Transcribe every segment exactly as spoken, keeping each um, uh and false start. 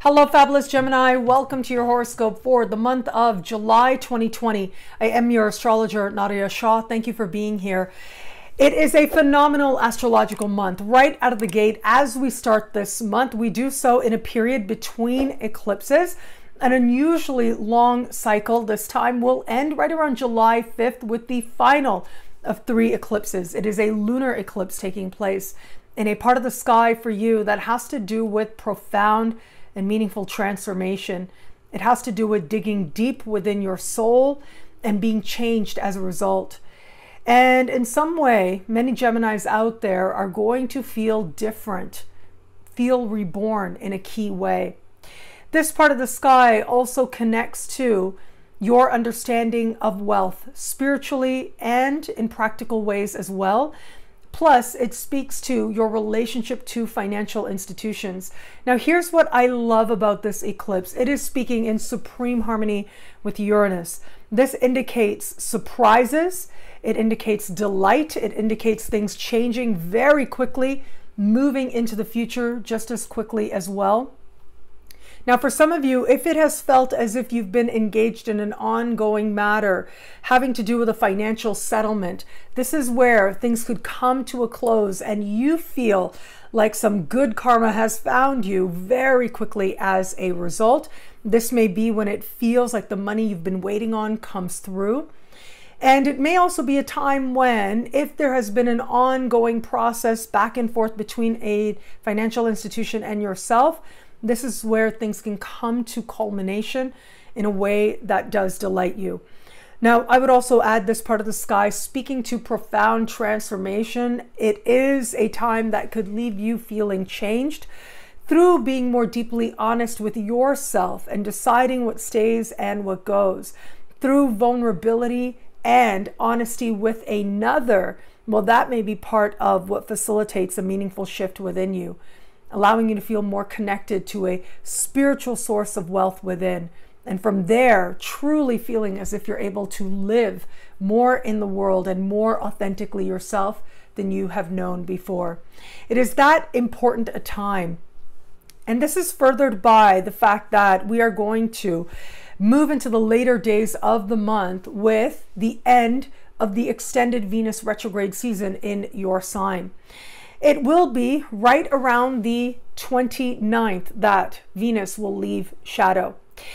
Hello, fabulous Gemini. Welcome to your horoscope for the month of July twenty twenty. I am your astrologer, Nadiya Shah. Thank you for being here. It is a phenomenal astrological month right out of the gate. As we start this month, we do so in a period between eclipses. An unusually long cycle this time will end right around July fifth with the final of three eclipses. It is a lunar eclipse taking place in a part of the sky for you that has to do with profound and meaningful transformation. It has to do with digging deep within your soul and being changed as a result. And in some way, many Geminis out there are going to feel different, feel reborn in a key way. This part of the sky also connects to your understanding of wealth, spiritually and in practical ways as well. Plus, it speaks to your relationship to financial institutions. Now, here's what I love about this eclipse. It is speaking in supreme harmony with Uranus. This indicates surprises. It indicates delight. It indicates things changing very quickly, moving into the future just as quickly as well. Now, for some of you, if it has felt as if you've been engaged in an ongoing matter having to do with a financial settlement, this is where things could come to a close and you feel like some good karma has found you very quickly as a result. This may be when it feels like the money you've been waiting on comes through. And it may also be a time when, if there has been an ongoing process back and forth between a financial institution and yourself, this is where things can come to culmination in a way that does delight you. Now, I would also add this part of the sky speaking to profound transformation. It is a time that could leave you feeling changed through being more deeply honest with yourself and deciding what stays and what goes. Through vulnerability and honesty with another, well, that may be part of what facilitates a meaningful shift within you, allowing you to feel more connected to a spiritual source of wealth within. And from there, truly feeling as if you're able to live more in the world and more authentically yourself than you have known before. It is that important a time. And this is furthered by the fact that we are going to move into the later days of the month with the end of the extended Venus retrograde season in your sign. It will be right around the twenty-ninth that Venus will leave shadow.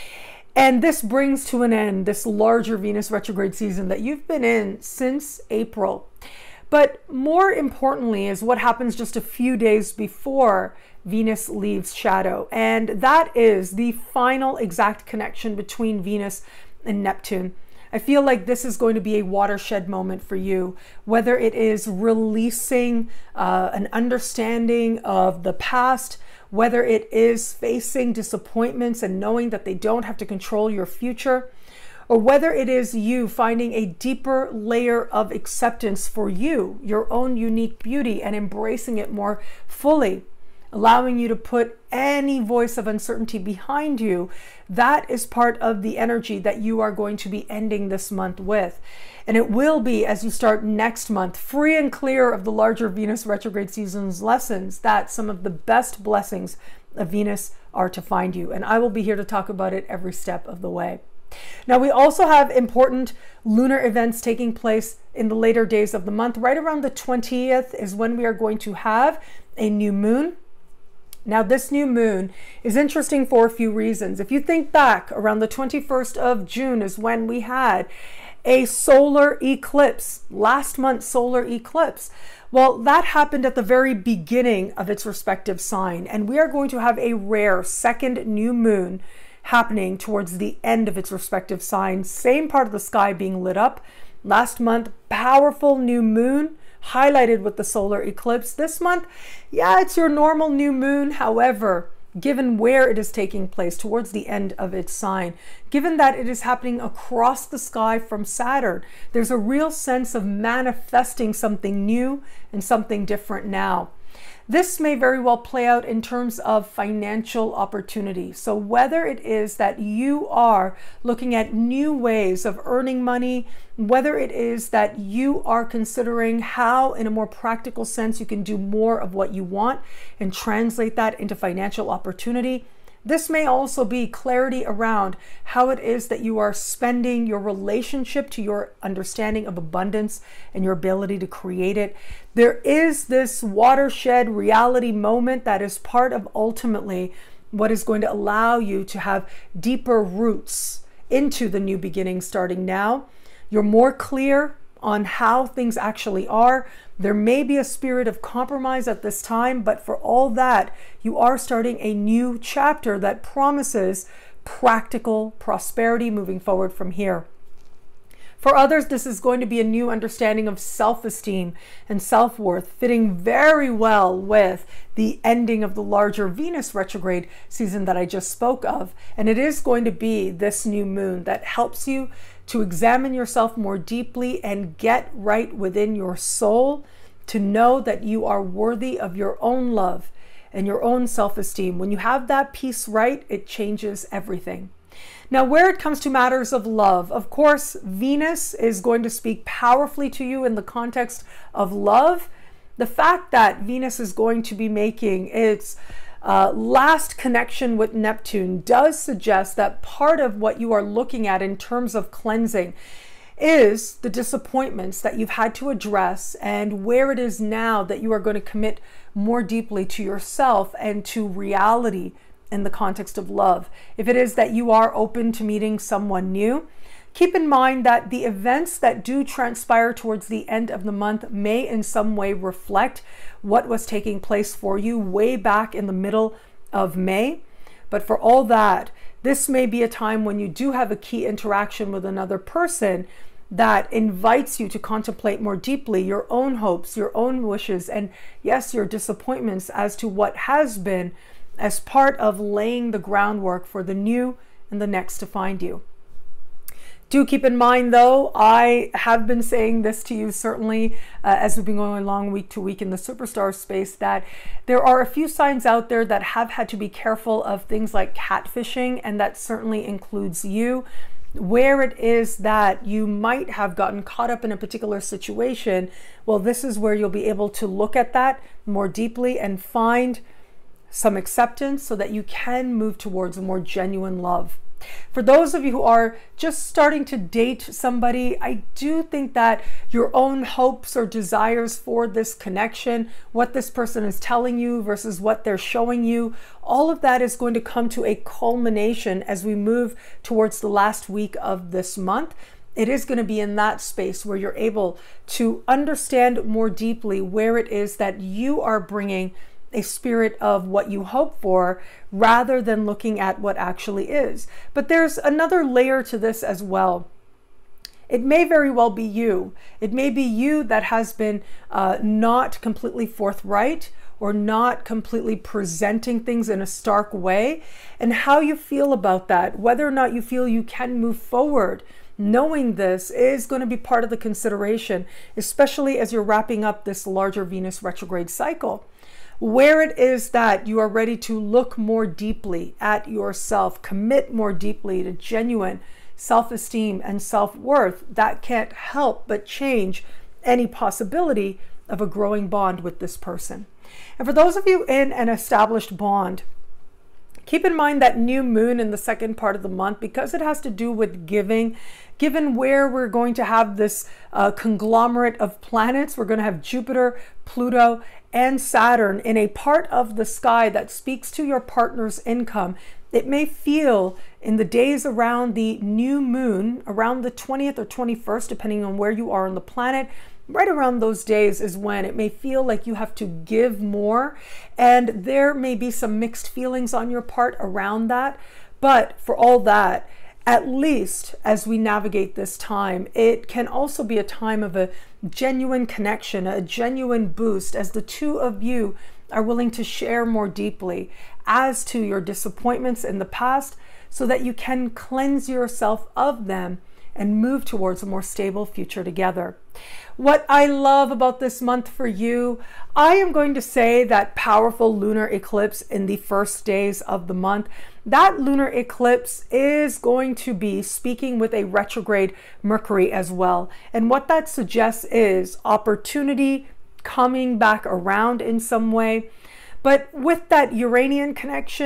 And this brings to an end this larger Venus retrograde season that you've been in since April. But more importantly is what happens just a few days before Venus leaves shadow. And that is the final exact connection between Venus and Neptune. I feel like this is going to be a watershed moment for you, whether it is releasing uh, an understanding of the past, whether it is facing disappointments and knowing that they don't have to control your future, or whether it is you finding a deeper layer of acceptance for you, your own unique beauty, and embracing it more fully, allowing you to put any voice of uncertainty behind you. That is part of the energy that you are going to be ending this month with. And it will be, as you start next month, free and clear of the larger Venus retrograde season's lessons, that some of the best blessings of Venus are to find you. And I will be here to talk about it every step of the way. Now, we also have important lunar events taking place in the later days of the month. Right around the twentieth is when we are going to have a new moon. Now, this new moon is interesting for a few reasons. If you think back, around the twenty-first of June is when we had a solar eclipse, last month's solar eclipse. Well, that happened at the very beginning of its respective sign, and we are going to have a rare second new moon happening towards the end of its respective sign. Same part of the sky being lit up. Last month, powerful new moon, highlighted with the solar eclipse. This month, yeah, it's your normal new moon. However, given where it is taking place towards the end of its sign, given that it is happening across the sky from Saturn, there's a real sense of manifesting something new and something different now. This may very well play out in terms of financial opportunity. So whether it is that you are looking at new ways of earning money, whether it is that you are considering how, in a more practical sense, you can do more of what you want and translate that into financial opportunity, This may also be clarity around how it is that you are spending your relationship to your understanding of abundance and your ability to create it. There is this watershed reality moment that is part of ultimately what is going to allow you to have deeper roots into the new beginning starting now. You're more clear on how things actually are. There may be a spirit of compromise at this time, but for all that, you are starting a new chapter that promises practical prosperity moving forward from here. For others, this is going to be a new understanding of self-esteem and self-worth, fitting very well with the ending of the larger Venus retrograde season that I just spoke of. And it is going to be this new moon that helps you to examine yourself more deeply and get right within your soul to know that you are worthy of your own love and your own self-esteem. When you have that piece right, it changes everything. Now, where it comes to matters of love, of course, Venus is going to speak powerfully to you in the context of love. The fact that Venus is going to be making its uh, last connection with Neptune does suggest that part of what you are looking at in terms of cleansing is the disappointments that you've had to address, and where it is now that you are going to commit more deeply to yourself and to reality in the context of love. If it is that you are open to meeting someone new, keep in mind that the events that do transpire towards the end of the month may in some way reflect what was taking place for you way back in the middle of May. But for all that, this may be a time when you do have a key interaction with another person that invites you to contemplate more deeply your own hopes, your own wishes, and yes, your disappointments as to what has been, as part of laying the groundwork for the new and the next to find you. Do keep in mind, though, I have been saying this to you certainly uh, as we've been going along week to week in the superstar space, that there are a few signs out there that have had to be careful of things like catfishing, and that certainly includes you. Where it is that you might have gotten caught up in a particular situation, well, this is where you'll be able to look at that more deeply and find some acceptance so that you can move towards a more genuine love. For those of you who are just starting to date somebody, I do think that your own hopes or desires for this connection, what this person is telling you versus what they're showing you, all of that is going to come to a culmination as we move towards the last week of this month. It is going to be in that space where you're able to understand more deeply where it is that you are bringing a spirit of what you hope for rather than looking at what actually is. But there's another layer to this as well. It may very well be you. It may be you that has been uh, not completely forthright or not completely presenting things in a stark way, and how you feel about that, whether or not you feel you can move forward. Knowing this is going to be part of the consideration, especially as you're wrapping up this larger Venus retrograde cycle. Where it is that you are ready to look more deeply at yourself, commit more deeply to genuine self-esteem and self-worth, that can't help but change any possibility of a growing bond with this person. And for those of you in an established bond, keep in mind that new moon in the second part of the month, because it has to do with giving, given where we're going to have this uh, conglomerate of planets, we're going to have Jupiter, Pluto, and Saturn in a part of the sky that speaks to your partner's income. It may feel in the days around the new moon, around the twentieth or twenty-first, depending on where you are on the planet, right around those days is when it may feel like you have to give more, and there may be some mixed feelings on your part around that. But for all that, at least as we navigate this time, it can also be a time of a genuine connection, a genuine boost, as the two of you are willing to share more deeply as to your disappointments in the past, so that you can cleanse yourself of them and move towards a more stable future together. What I love about this month for you, I am going to say that powerful lunar eclipse in the first days of the month. That lunar eclipse is going to be speaking with a retrograde Mercury as well. And what that suggests is opportunity coming back around in some way. But with that Uranian connection,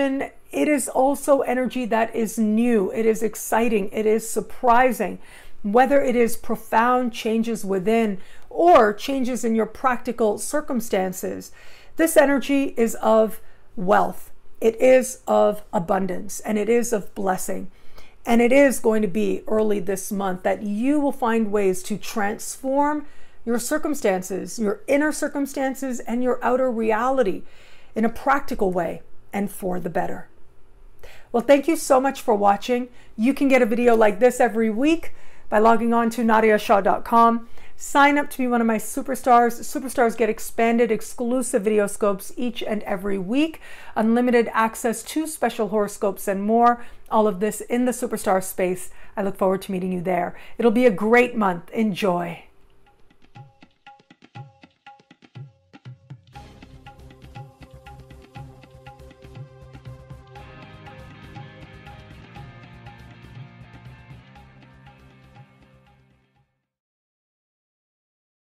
it is also energy that is new. It is exciting. It is surprising. Whether it is profound changes within or changes in your practical circumstances, this energy is of wealth. It is of abundance, and it is of blessing. And it is going to be early this month that you will find ways to transform your circumstances, your inner circumstances, and your outer reality in a practical way and for the better. Well, thank you so much for watching. You can get a video like this every week by logging on to Nadiya Shah dot com. Sign up to be one of my superstars. Superstars get expanded exclusive videoscopes each and every week, unlimited access to special horoscopes and more. All of this in the superstar space. I look forward to meeting you there. It'll be a great month. Enjoy.